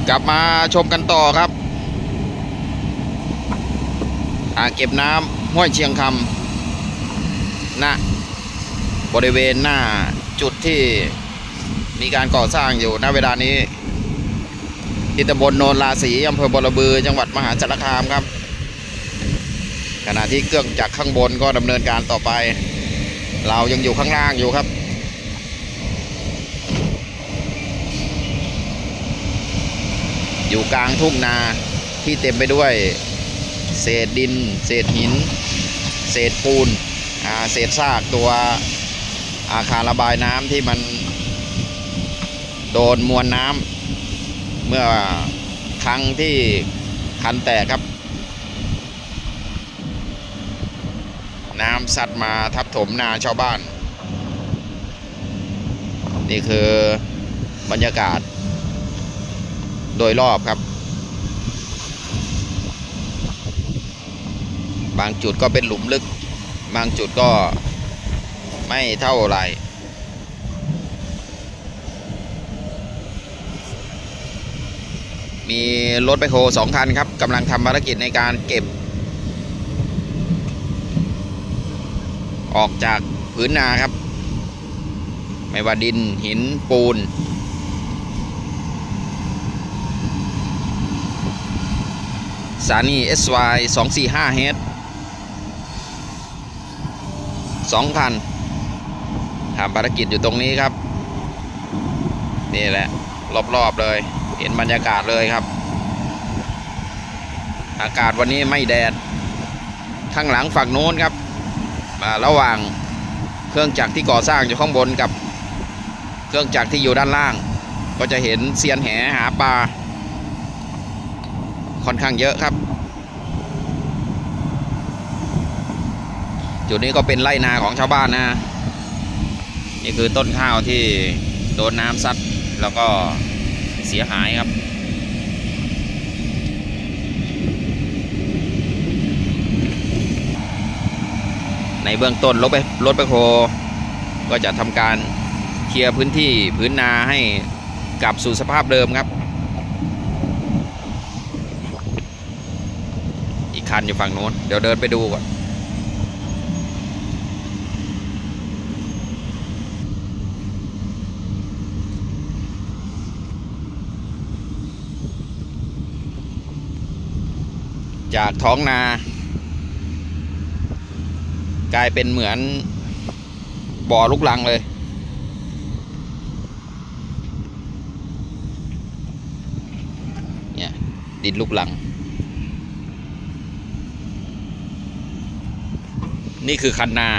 กลับมาชมกันต่อครับอ่างเก็บน้ำห้วยเชียงคำณบริเวณหน้าจุดที่มีการก่อสร้างอยู่ณเวลานี้ที่ตำบลโนนราศีอำเภอบรบือจังหวัดมหาสารคามครับขณะที่เครื่องจักรข้างบนก็ดำเนินการต่อไปเรายังอยู่ข้างล่างอยู่ครับอยู่กลางทุ่งนาที่เต็มไปด้วยเศษดินเศษหินเศษปูนเศษซากตัวอาคารระบายน้ำที่มันโดนมวลน้ำเมื่อครั้งที่คันแตกครับน้ำซัดมาทับถมนาชาวบ้านนี่คือบรรยากาศโดยรอบครับบางจุดก็เป็นหลุมลึกบางจุดก็ไม่เท่าไหร่มีรถแบ็คโฮ2 คันครับกำลังทำภารกิจในการเก็บออกจากพื้นนาครับไม่ว่าดินหินปูนสถานี SY 245H 2 คันทำภารกิจอยู่ตรงนี้ครับนี่แหละรอบๆเลยเห็นบรรยากาศเลยครับอากาศวันนี้ไม่แดดข้างหลังฝั่งโน้นครับระหว่างเครื่องจักรที่ก่อสร้างอยู่ข้างบนกับเครื่องจักรที่อยู่ด้านล่างก็จะเห็นเซียนแหหาปลาค่อนข้างเยอะครับจุดนี้ก็เป็นไร่นาของชาวบ้านนะนี่คือต้นข้าวที่โดนน้ำซัดแล้วก็เสียหายครับในเบื้องต้นรถแบ็คโฮก็จะทำการเคลียร์พื้นที่พื้นนาให้กลับสู่สภาพเดิมครับอีกคันอยู่ฝั่งโน้นเดี๋ยวเดินไปดูก่อนจากท้องนากลายเป็นเหมือนบ่อลูกรังเลยเนี่ยดินลูกรังนี่คือคันนา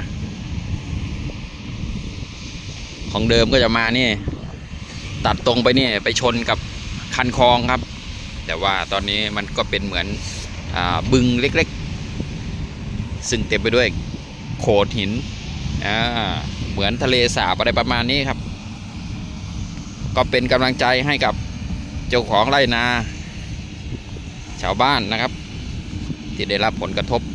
ของเดิมก็จะมานี่ตัดตรงไปนี่ไปชนกับคันคลองครับแต่ว่าตอนนี้มันก็เป็นเหมือนบึงเล็กๆซึ่งเต็มไปด้วยโขดหินเหมือนทะเลสาบอะไรประมาณนี้ครับก็เป็นกำลังใจให้กับเจ้าของไร่นาชาวบ้านนะครับที่ได้รับผลกระทบ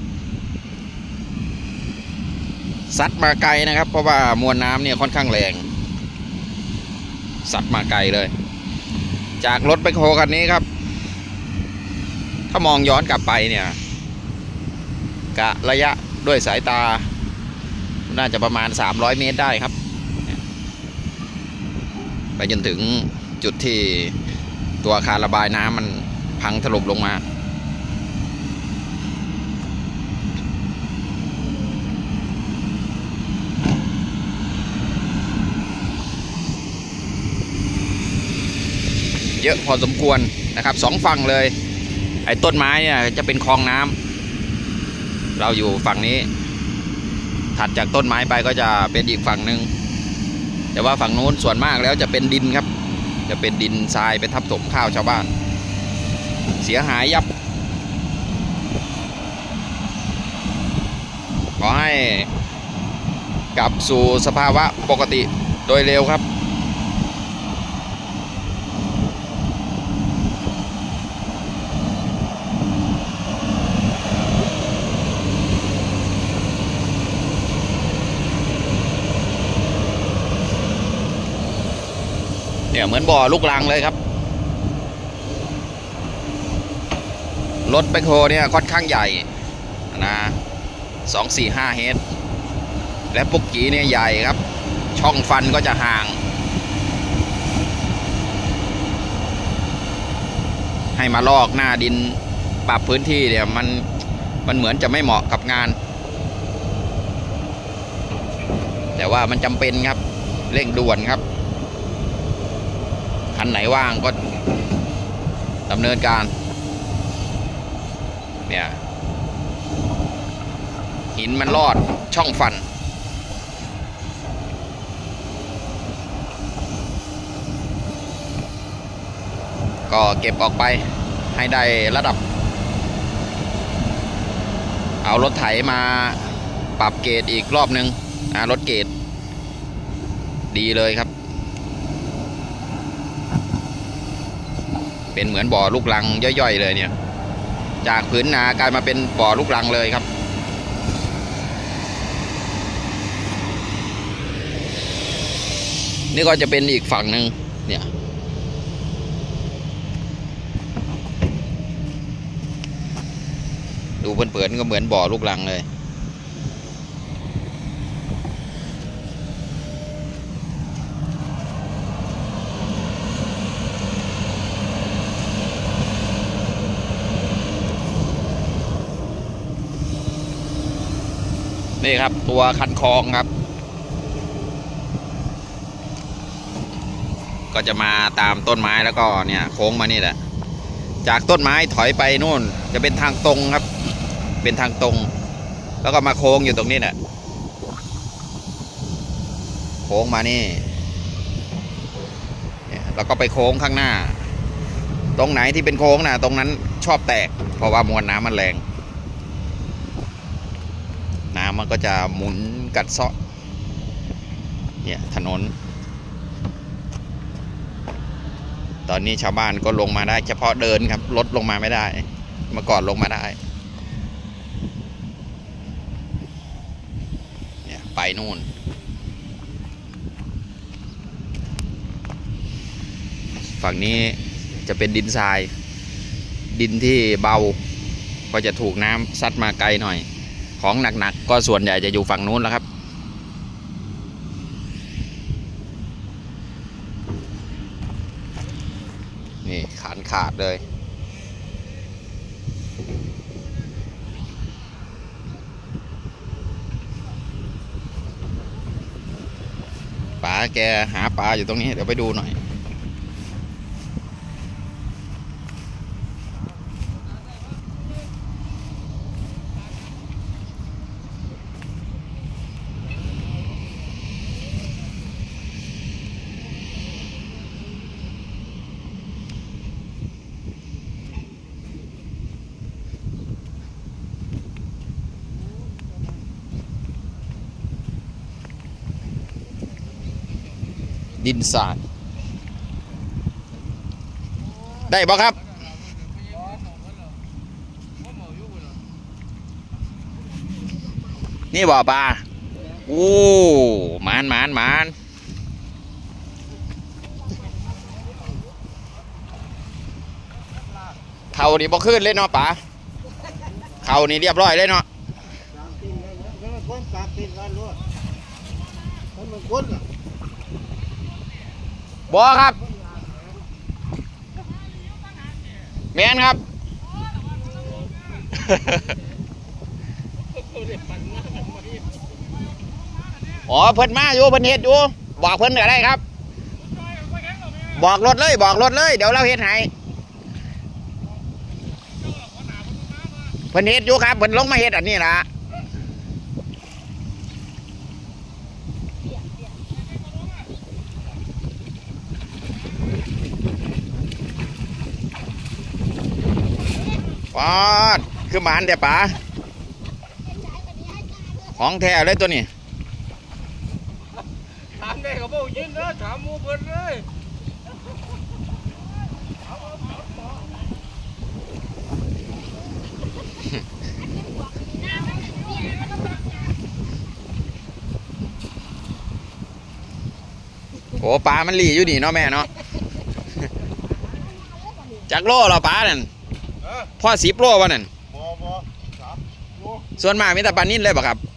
ซัดมาไกลนะครับเพราะว่ามวลน้ำเนี่ยค่อนข้างแรงซัดมาไกลเลยจากรถแบ็คโฮคันนี้ครับถ้ามองย้อนกลับไปเนี่ยกะระยะด้วยสายตาน่าจะประมาณ300 เมตรได้ครับไปจนถึงจุดที่ตัวอาคารระบายน้ำมันพังถล่มลงมาเยอะพอสมควรนะครับ2 ฝั่งเลยไอ้ต้นไม้เนี่ยจะเป็นคลองน้ำเราอยู่ฝั่งนี้ถัดจากต้นไม้ไปก็จะเป็นอีกฝั่งหนึ่งแต่ว่าฝั่งนู้นส่วนมากแล้วจะเป็นดินครับจะเป็นดินทรายไปทับถมข้าวชาวบ้านเสียหายยับขอให้กลับสู่สภาวะปกติโดยเร็วครับเนี่ยเหมือนบ่อลูกรังเลยครับรถแบคโฮเนี่ยค่อนข้างใหญ่นะ245เฮดและปุกกี้เนี่ยใหญ่ครับช่องฟันก็จะห่างให้มาลอกหน้าดินปรับพื้นที่เนี่ยมันเหมือนจะไม่เหมาะกับงานแต่ว่ามันจำเป็นครับเร่งด่วนครับคันไหนว่างก็ดำเนินการเนี่ยหินมันลอดช่องฟันก็เก็บออกไปให้ได้ระดับเอารถไถมาปรับเกรดอีกรอบนึงรถเกรดดีเลยครับเป็นเหมือนบ่อลูกรังย่อยๆเลยเนี่ยจากผืนนากลายมาเป็นบ่อลูกรังเลยครับนี่ก็จะเป็นอีกฝั่งหนึ่งเนี่ยดูเปิดๆก็เหมือนบ่อลูกรังเลยนี่ครับตัวคันคลองครับก็จะมาตามต้นไม้แล้วก็เนี่ยโค้งมานี่แหละจากต้นไม้ถอยไปนู่นจะเป็นทางตรงครับเป็นทางตรงแล้วก็มาโค้งอยู่ตรงนี้แหละโค้งมานี่แล้วก็ไปโค้งข้างหน้าตรงไหนที่เป็นโค้งนะตรงนั้นชอบแตกเพราะว่ามวลน้ำมันแรงน้ำมันก็จะหมุนกัดเซาะเนี่ยถนนตอนนี้ชาวบ้านก็ลงมาได้เฉพาะเดินครับรถลงมาไม่ได้เมื่อก่อนลงมาได้เนี่ยไปนู่นฝั่งนี้จะเป็นดินทรายดินที่เบาก็จะถูกน้ำซัดมาไกลหน่อยของหนักๆก็ส่วนใหญ่จะอยู่ฝั่งนู้นแล้วครับนี่ขาดเลยป๋าแกหาปลาอยู่ตรงนี้เดี๋ยวไปดูหน่อยดินทรายได้บ่ครับนี่บ่อปลาโอ้หมานเขานี่บ่ขึ้นเลยเนาะป๋าเขานี่เรียบร้อยเลยเนาะบ่ครับแมนครับอ๋อเพิ่นมาอยู่เพิ่นเฮ็ดอยู่บอกเพิ่นก็ได้ครับบอกรถเลยเดี๋ยวเราเฮ็ดให้เพิ่นเฮ็ดอยู่ครับเพิ่นลงมาเฮ็ดอันนี้ล่ะป๊อดคือหมานแต่ป๋าของแท้เลยตัวนี้ถามได้ก็บอกยินนะถามมูเพิ่นเลยโอ้ปลามันหลีอยู่นี่เนาะแม่เนาะจากโลเราปลานั่นพ่อ10 โลวะนั่นบ่3 โลส่วนมากมีแต่ปลานิ่นเลยบ่ครับ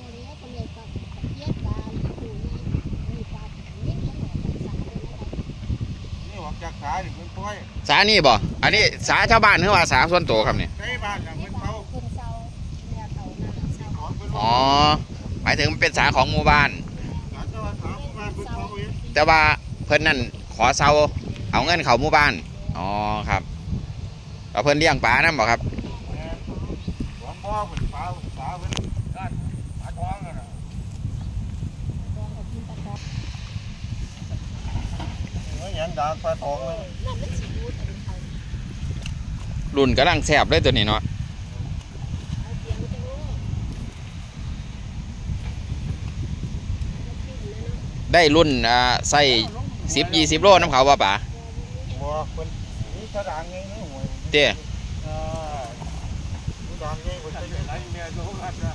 นี่ออกจากขาดิเพิ่นปล่อยสานี่บ่อันนี้สาชาวบ้านหรือว่าสาส่วนตัวครับเนี่ยใช้บ้านน่ะเพิ่นเผาอ๋อหมายถึงมันเป็นสาของหมู่บ้านการจะว่าถามบ้านเพิ่นเผาเองแต่ว่าเพิ่นนั่นขอเซาเอาเงินเขาหมู่บ้านอ๋อครับแล้วเพิ่นเลี้ยงปลานั่นบ่ครับหวังบ่เพิ่นเผาปลาเพิ่นด้านปลาท้องน่ะหยังดากปลาท้องเลยรุ่นกำลังแซ่บเลยตัวนี้เนาะได้รุ่นใส่10-20 โลน้ำเขาว่าป่าบ่เพิ่นนี่กระดางไงนี่หวยเต้กระดางไงเพิ่นจะอยู่ไหนแม่โลกัดนะ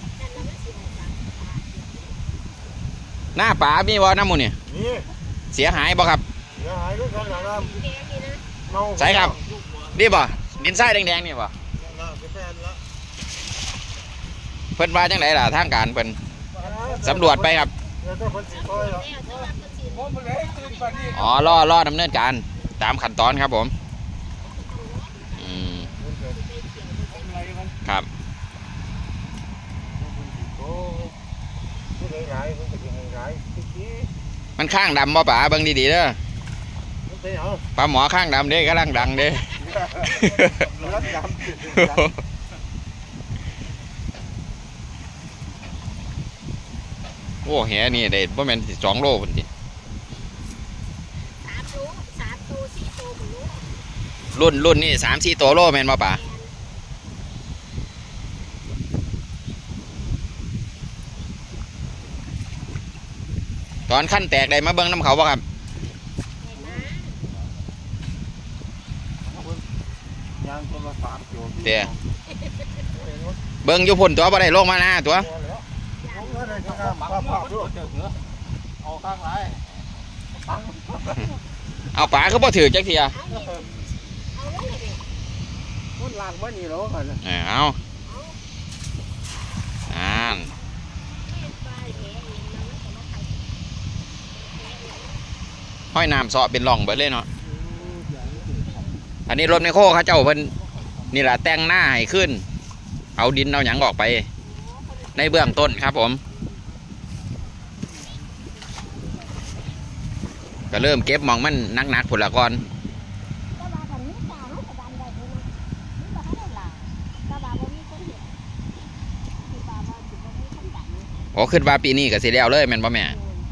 หน้าป่ามีบ่น้ำมูนี่นี่เสียหายบ่ครับเสียหายด้วยกันหลังน้ำเมาใช่ครับนี่บ่ดินทรายแดงๆนี่บ่น่าจะแฟนละเพิ่นว่าจังไดล่ะทางการเพิ่นสำรวจไปครับเดี๋ยวจะเพิ่นสิคอยละโอ้มันเลยตื่นปานนี้อ๋อรอดำเนินการตามขั้นตอนครับผมอืมอะไรมันครับโอ้ผู้ใดหลายมันก็สิให้หลายทีมันข้างดำบ่ป่าเบิ่งดีๆเด้อมันสิเอาปลาหมอข้างดำเด้กำลังดังเด้รัดดำโอ้แหนี่ได้บ่แม่นสิ2 โลพุ่นติรุ่นนี่3-4 ตัวโลแม่นบ่ป่าตอนขั้นแตกได้มาเบิ่งน้ำเขาบ่ครับยางคนละ3 โจเด้เบิ่งอยู่พุ่นตัวบ่ได้ลงมาหน้าตัวเอาข้างไรเอาป่าคือบ่ถือจักเทียมันหลังมันนี่แล้วกันเอานั่นห้อยน้ำเสาะเป็นร่องเบิดเลยเนาะอันนี้รถไมคโครเขาเจ้าเพิ่นนี่แหละแต่งหน้าให้ขึ้น เอาดินเอาหยังออกไป ในเบื้องต้นครับผมก็เริ่มเก็บหมองมันหนักๆผลละก่อนโอ้ขึ้นว่าปีนี้ก็สิแล้วเลยแม่นบ่แม่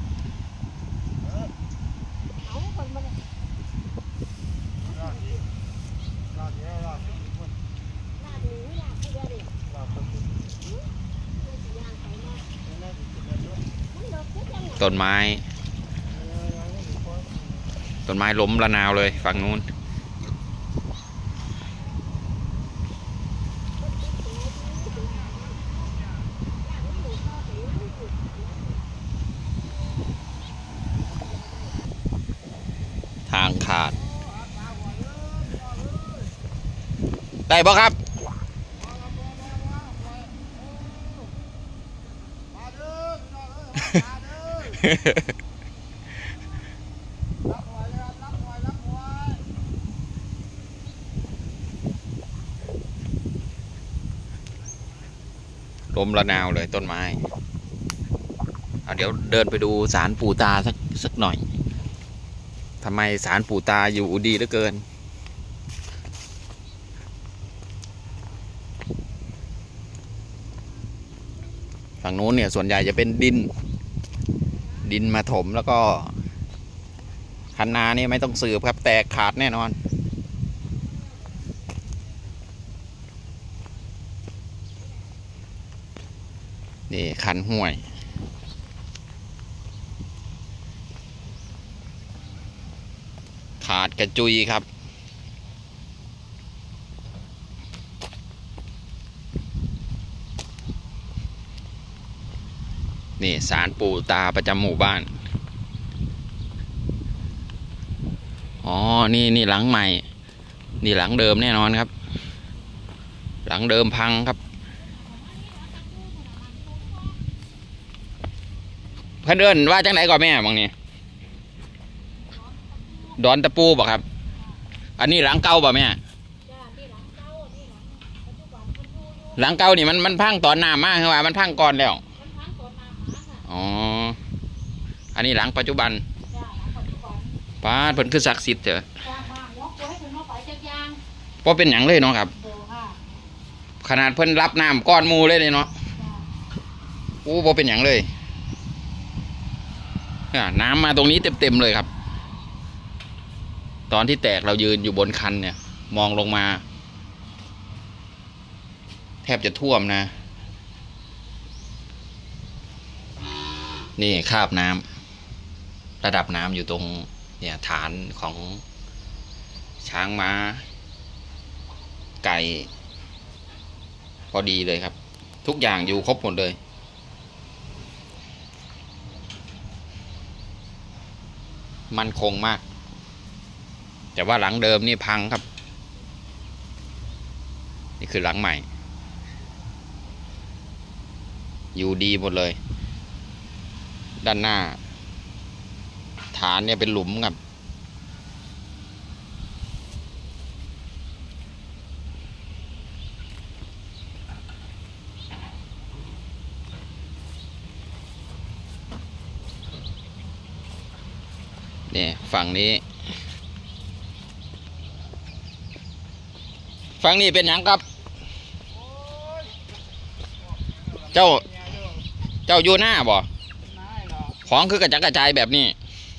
ต้นไม้ล้มระนาวเลยฝั่งนู้นทางขาดได้บ่ครับ ลมระนาวเลยต้นไม้เดี๋ยวเดินไปดูศาลปู่ตาสักหน่อยทำไมศาลปู่ตาอยู่ดีเหลือเกินฝั่งนู้นเนี่ยส่วนใหญ่จะเป็นดินมาถมแล้วก็คันนานี่ไม่ต้องสืบครับแตกขาดแน่นอนนี่คันห้วยขาดกระจุยครับนี่ศาลปู่ตาประจำหมู่บ้านอ๋อนี่หลังใหม่นี่หลังเดิมแน่นอนครับหลังเดิมพังครับเพื่อนเอิ้นว่าจังไหนก่อนแม่บางนี่ดอนตะปูบ่ครับอันนี้หลังเก่าบ่แม่หลังเก่านี่มันพังตอนน้ำมากคือว่ามันพังก่อนแล้วอ๋ออันนี้หลังปัจจุบันป้าเพิ่นคือศักดิ์สิทธิ์เถอะเพราะเป็นหยังเลยเนาะครับขนาดเพิ่นรับน้ำก้อนมูเลยเนาะโอ้บ่เป็นหยังเลยน้ำมาตรงนี้เต็มเลยครับตอนที่แตกเรายืนอยู่บนคันเนี่ยมองลงมาแทบจะท่วมนะนี่คราบน้ำระดับน้ำอยู่ตรงเนี่ยฐานของช้างม้าไก่พอดีเลยครับทุกอย่างอยู่ครบหมดเลยมันคงมากแต่ว่าหลังเดิมนี่พังครับนี่คือหลังใหม่อยู่ดีหมดเลยด้านหน้าฐานเนี่ยเป็นหลุมครับนี่ฝั่งนี้เป็นหยังครับเจ้าอยู่หน้าบ่ของคือกระจัดกระจายแบบนี้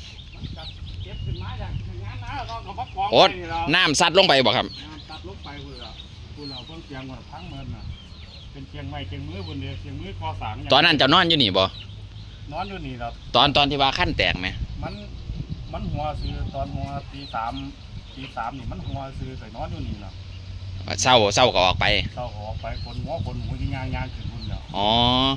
โอ๊ตน้ำซัดลงไปบ่ครับตัดลงไปคุณเราเพิ่งเชียงว่าพังเมินน่ะเป็นเชียงใหม่เชียงมือบนเดียวเชียงมือก่อสร้างตอนนั้นจะนอนอยู่นี่บ่นอนอยู่นี่ครับตอนที่ว่าขั้นแตกไหมมันหัวซื้อตอนหัวตีสามนี่มันหัวซื้อใส่นอนอยู่นี่เนาะเศร้าก็ออกไปคนหัวที่งานขึ้นบุญแล้วอ๋อ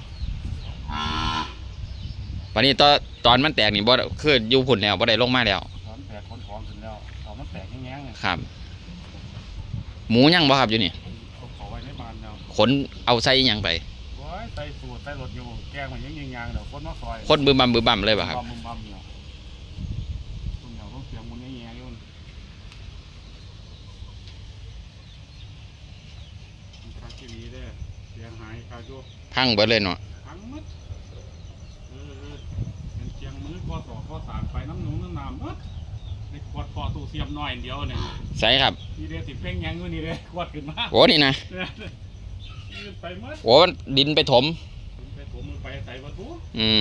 วันนี้ตอนมันแตกนี่บ่คืออยู่พุ่นแล้วบ่ได้ลงมาแล้วตอนแตกคนของขึ้นแล้วตอนมันแตกแง่ๆเลยครับหมูยังบ่ครับอยู่นี่ขอไว้ในบ้านแล้วขนเอาใส่ยังไปใส่สูตรใส่รถอยู่แกงมันยังเดี๋ยวคนมาซอยคนบึมบัมเลยป่ะครับบึมบัมเนี่ยคนเดียวต้องเสียงมันแง่ๆอยู่คาที่นี้ได้เสียงหายคาโยพังเบิดเลยเนาะพังมัดเป็นเชียงมือข้อสารไปน้ำหนุ่มน้ำน้ำมัดในขวดคอตู้เสียมหน่อยเดียวเนี่ยใช่ครับนี่เดี๋ยวติดเพ่งยังอยู่นี่เลยขวดขึ้นมาโอ้นี่นะไปมัดโอ้ดินไปถมมันไปใส่ประตู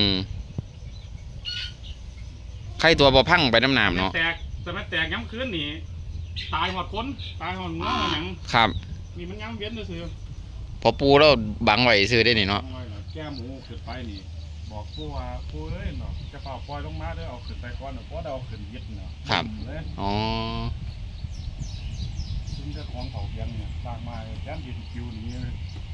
ใครตัวบ่พังไปน้ำน้ำเนาะแต่มันแตกย้ำคืนนี่ตายหอดคนตายหอดง้อหนังครับนี่มันย้ำเวียนซื้อพอปูแล้วบังไว้ซื้อได้นี่เนาะแก้หมูขึ้นไปนี่บอกปูว่าปูเอ้ยเนาะจะเป่าปล่อยลงมาเด้อเอาขึ้นไปก่อนเนาะเพราะเราขึ้นยึดเนาะครับอ๋อซึ่งเจ้าของเผาเพียงเนี่ยสร้างมาแก้มดินคิวนี้เลย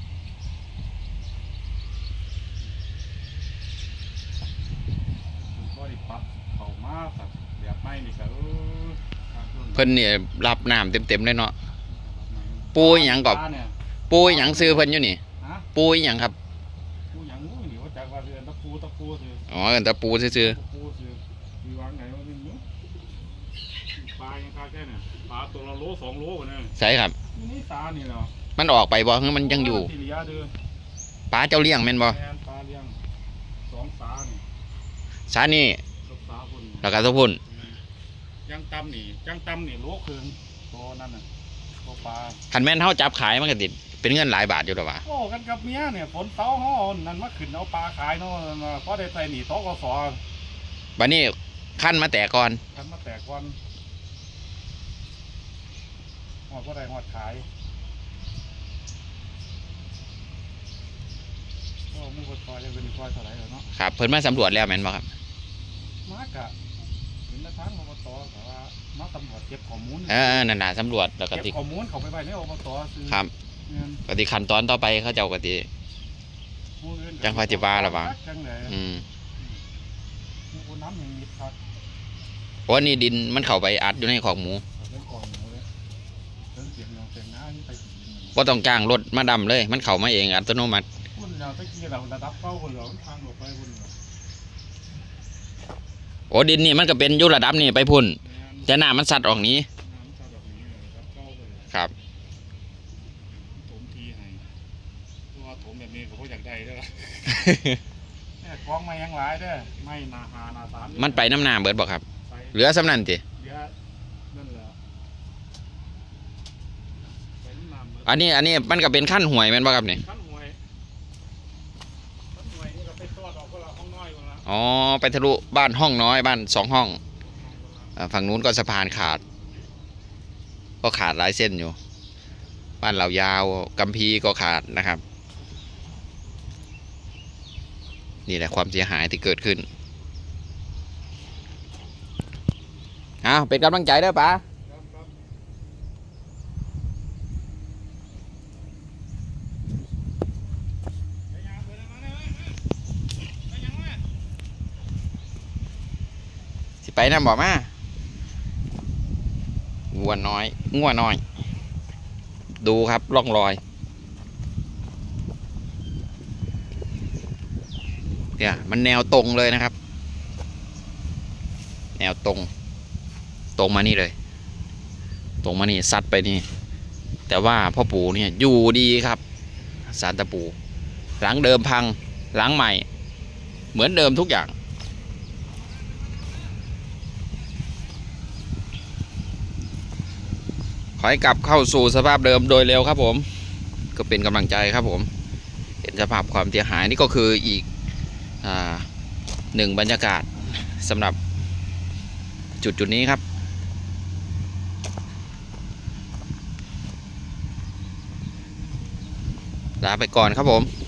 ปัดเขามาสัตว์แบบไม่นี่ก็เพิ่นเนี่ยรับน้ำเต็มเลยเนาะปูหยังกอบปูหยังซื้อเพิ่นอยู่นี่ปูหยังครับปูหยังงูนี่ว่าจากว่าเรือนตะปูซื้ออ๋อเรือนตะปูซื้อมีวางไหนวะนี่ปลายังคาแค่เนี่ยปลาตัวละโล2 โลกันเนี่ยใช่ครับนี่ตานี่เหรอมันออกไปบ่คือมันยังอยู่ปลาเจ้าเลี้ยงแม่นบ่ปลาเลี้ยง2 สานี่สานี่แล้วก็ทุกพุ่นยังตำนี่โลคืนตัวนั่นน่ะตัวปลาคันแม่นเฮาจับขายมันก็ติดเป็นเงินหลายบาทอยู่หรอวะโอ้กันกับเมียเนี่ยฝนเต้าห่อนั่นมาขึ้นเอาปลาขายเนาะเพราะได้ใส่หนีโต๊ะกสบัดนี้ขั้นมาแตกก่อนหอดเพราะได้หอดขายก็มุ่งคนคอยจะเป็นคอยเท่าไหร่เนาะครับเพิ่นมาสำรวจแล้วแม่นบ่ครับมากะเห็นทางอบตแต่ว่ามาสำรวจเก็บข้อมูลนั่นน่ะสำรวจแล้วก็เก็บข้อมูลเขาไปในอบตครับปฏิขั้นตอนต่อไปเขาเจ้าก็ติจังพาจิบาหรอวะน้ำอย่างนี้ครับโอ้นี่ดินมันเข้าไปอัดอยู่ในของหมูเสียงเสียงน้านี่ไปถึงก็ต้องจ้างรถมาดำเลย มันเข้ามาเองอัตโนมัติพุ่นเราตะกี้เราระดับเก้าคนเราทางหลบไปพุ่นเราโอ้ดินนี่มันก็เป็นอยุระดับนี่ไปพุ่นแต่หน้ามันสัตว์ออกนี้น้ำชาแบบนี้ระดับเก้าเลยครับถมทีให้ตัวถมแบบนี้เขาอยากได้ด้วยเนี่ยกองมายังหลายเด้อไม่นาหานาสามมันไปน้ำหน้าเบิดบอกครับไปเหลือสำนันติเดี๋ยวนั่นแหละไปน้ำมันอันนี้มันก็เป็นขั้นห่วยแม่นบ่ครับนี่ขั้นหวยนี่เราไปตรวจออกก็เราห้องน้อยกว่าละอ๋อไปทะลุบ้านห้องน้อยบ้าน2 ห้องฝั่งนู้นก็สะพานขาด ก็ขาดหลายเส้นอยู่ บ้านเรายาวกำพีก็ขาดนะครับ นี่แหละความเสียหายที่เกิดขึ้นเอาเป็นกำลังใจเด้อป๋าครับครับไปยังไปยังมาเลยไปยังมาสิไปนำบอกมางัวน้อย ดูครับร่องรอยเนี่ยมันแนวตรงเลยนะครับ แนวตรงมานี่เลย ตรงมานี่ซัดไปนี่ แต่ว่าพ่อปู่เนี่ยอยู่ดีครับศาลตะปูหลังเดิมพังหลังใหม่ เหมือนเดิมทุกอย่างขอให้กลับเข้าสู่สภาพเดิมโดยเร็วครับผมก็เป็นกำลังใจครับผมเห็นสภาพความเสียหายนี่ก็คืออีกหนึ่งบรรยากาศสำหรับจุดนี้ครับลาไปก่อนครับผม